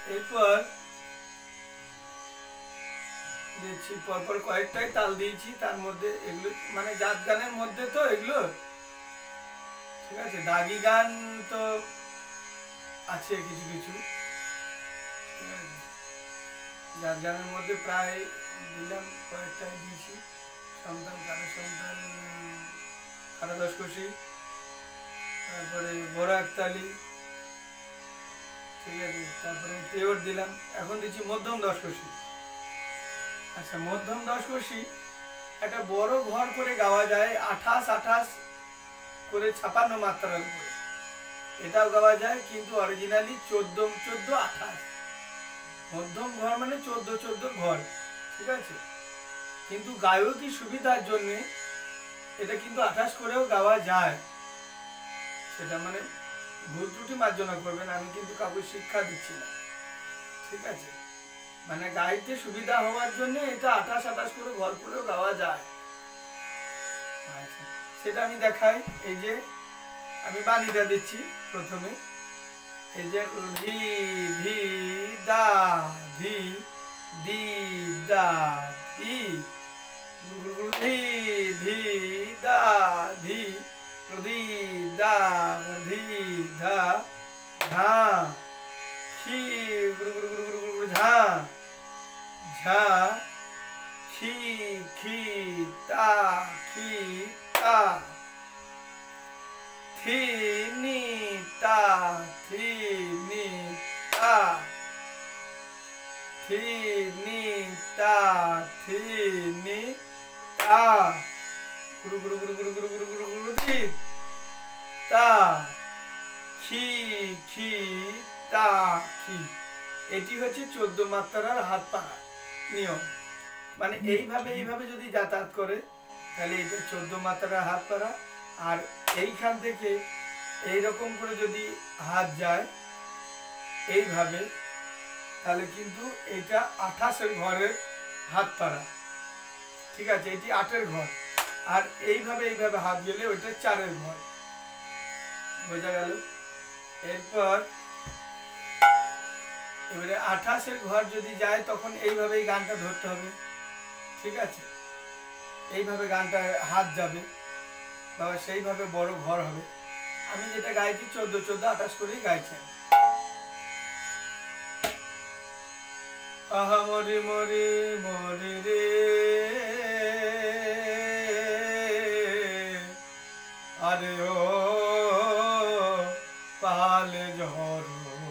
এরপর দিচ্ছি পরপর কয়েকটাই তাল দিয়েছি, তার মধ্যে এগুলো মানে জাত গানের মধ্যে তো এগুলো ঠিক আছে। দাগি গান তো আছে কিছু কিছু, জাত গানের মধ্যে প্রায় দিলাম, কয়েকটাই দিয়েছি। সন্তান কারো সন্তান, কারো দশকষি, তারপরে বড় একতালি, ঠিক আছে। তারপরে তেওর দিলাম। এখন দিচ্ছি মধ্যম দশকষি। আচ্ছা, মধ্যম দশকষি একটা বড় ঘর করে গাওয়া যায়, 28 করে 56 মাত্রার উপরে, এটাও গাওয়া যায়, কিন্তু অরিজিনালি 14 28। মধ্যম ঘর মানে 14 ঘর, ঠিক আছে। কিন্তু গায়কী সুবিধার জন্য এটা কিন্তু 28 করেও গাওয়া যায়। সেটা মানে ভুল ত্রুটি মার্জনা করবেন, আমি কিন্তু কাউকে শিক্ষা দিচ্ছি না, ঠিক আছে। মানে গাইতে সুবিধা হওয়ার জন্য এটা 28 করে ঘর করেও গাওয়া যায়। আচ্ছা, সেটা আমি দেখাই। এই যে আমি বাণীটা দিচ্ছি প্রথমে, এই যে ধি ধি দা ধি দি দা ধি, ধি ধি দা ধি ধি দা ধি ধা ধা খি ঝা ঝা খি খি তা খি তা থি নি তা থি নি তা থি নি তা থি নি তা গুরু গুরু গুরু গুরু গুরু গুরু গুরু গুরু থি তা খি খি তা খি। এটি হচ্ছে 14 মাত্রার হাত পাড়া নিয়ম। মানে এইভাবে যদি যাতায়াত করে তাহলে এটা 14 মাত্রার হাত পাড়া। আর এইখান থেকে এইরকম করে যদি হাত যায় এইভাবে, তাহলে কিন্তু এটা 28 ঘরের হাত পাড়া, ঠিক আছে। এটি 8 ঘর। আর এইভাবে হাত গেলে ওইটা 4 ঘর, বোঝা গেল। এরপর এবারে 28 ঘর যদি যায় তখন এইভাবেই গানটা ধরতে হবে, ঠিক আছে। এইভাবে গানটা হাত যাবে, বাবা সেইভাবে বড় ঘর হবে। আমি যেটা গাইছি 14 28 করেই গাইছি। আহা মরি মরি মরি রে আরে ও পালে ঝড়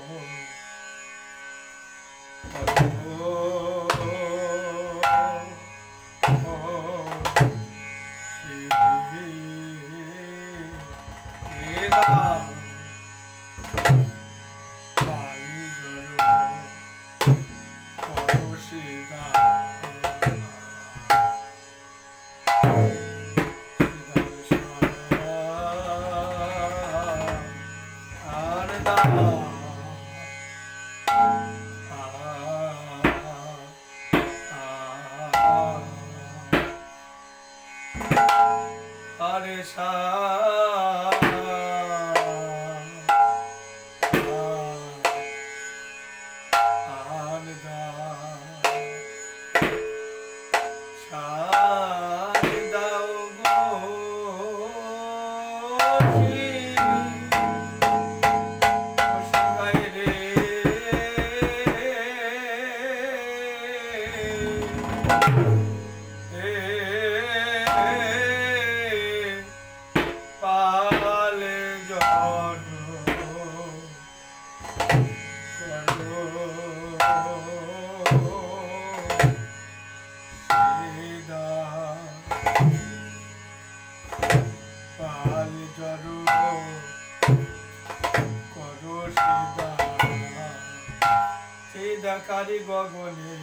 কারি গগনে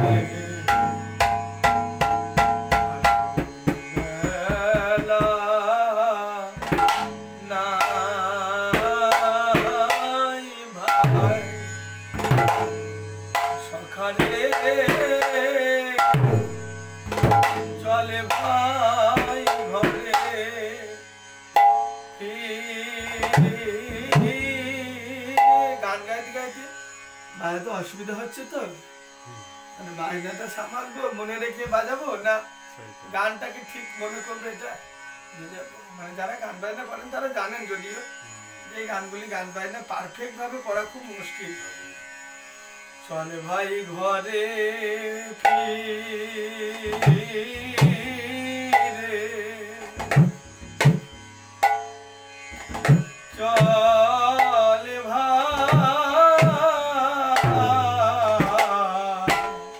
সখারে চলে ভাই ঘরে গান গাইতে গাইতে বাজাতে অসুবিধা হচ্ছে তো, মানে বাজনাটা সামালবো মনে রেখে বাজাবো না গানটাকে ঠিক মনে করবো, এটা মানে যারা গান বাজনা করেন তারা জানেন যদিও যে এই গানগুলি গান বাজনা পারফেক্ট ভাবে করা খুব মুশকিল। চলে ভাই ঘরে ফিরে, চলে ভাই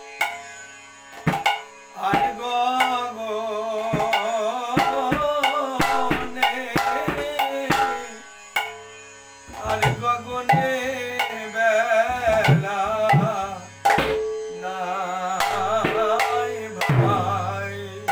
আর গগনে, আর গগনে বেলা নাই ভাই,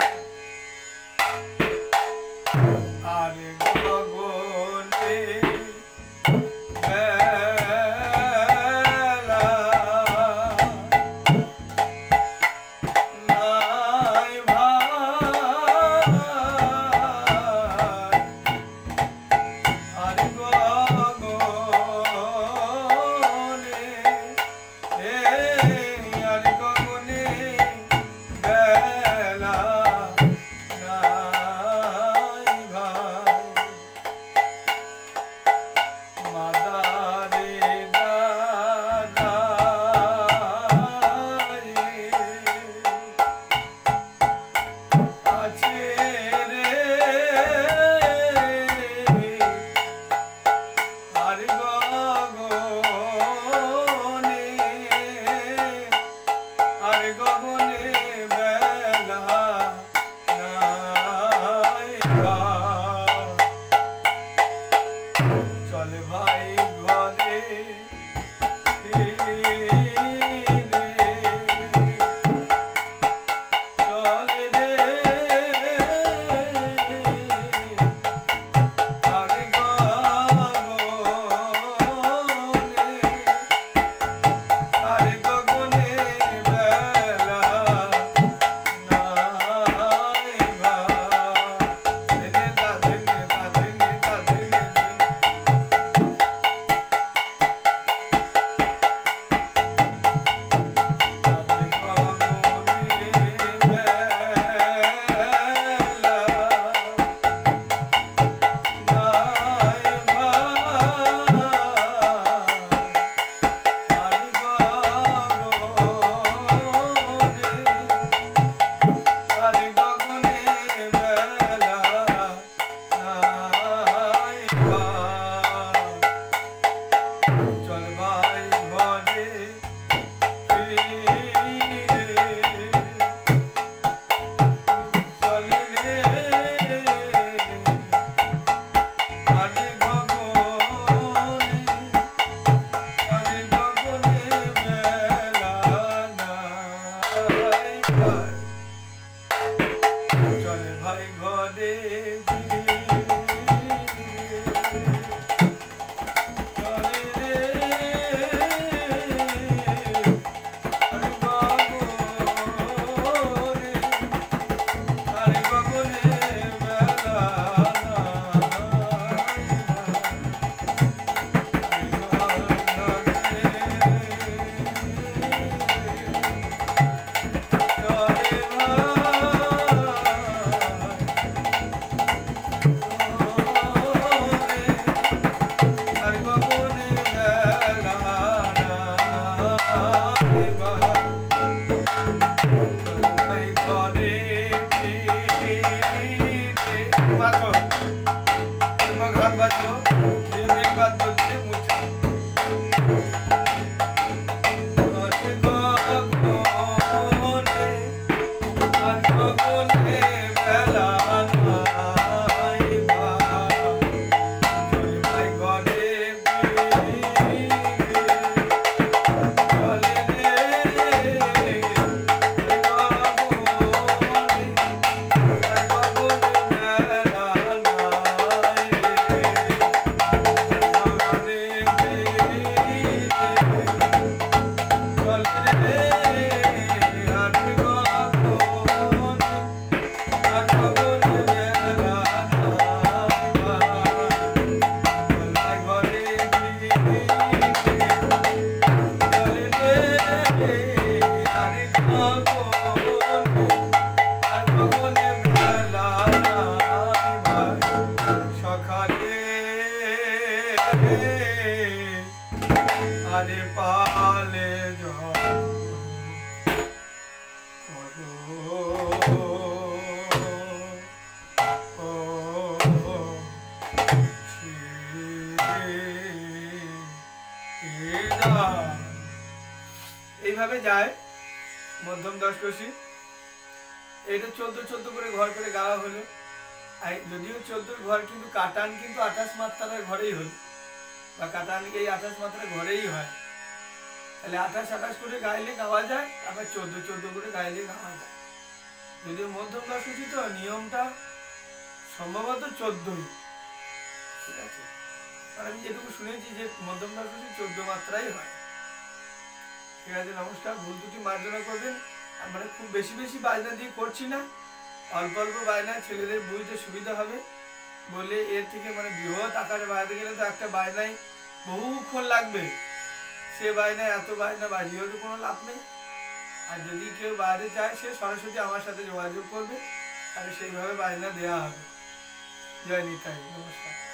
আরে পালে এইভাবে যায় মধ্যম দশকোষী। এটা 14 করে ঘর করে গাওয়া হলো। আর যদিও 14 ঘর, কিন্তু কাটান কিন্তু 28 মাত্রার ঘরেই হলো, বা কাটান এই 28 মাত্রার ঘরেই হয়। তাহলে 28 করে গাইলে গাওয়া যায়, আবার 14 করে গাইলে গাওয়া যায়। যদিও মধ্যম দশকোষী তো নিয়মটা সম্ভবত 14, ঠিক আছে। আর আমি যেটুকু শুনেছি যে মধ্যম দশকোষী 14 মাত্রাই হয়। ঠিক আছে, নমস্কার। ভুল ত্রুটি মার্জনা করবেন। আমরা খুব বেশি বেশি বাজনা দিয়ে করছি না, অল্প অল্প বাজনা, ছেলেদের বুঝতে সুবিধা হবে বলে। এর থেকে মানে বৃহৎ আকারে বাজাতে গেলে তো একটা বাজনায় বহুক্ষণ লাগবে, সে বাজনায় এত বাজনা বাজিয়েও তো কোনো লাভ নেই। আর যদি কেউ বাজাতে চায়, সে সরাসরি আমার সাথে যোগাযোগ করবে, তাহলে সেইভাবে বাজনা দেওয়া হবে। জয় নিতাই, নমস্কার।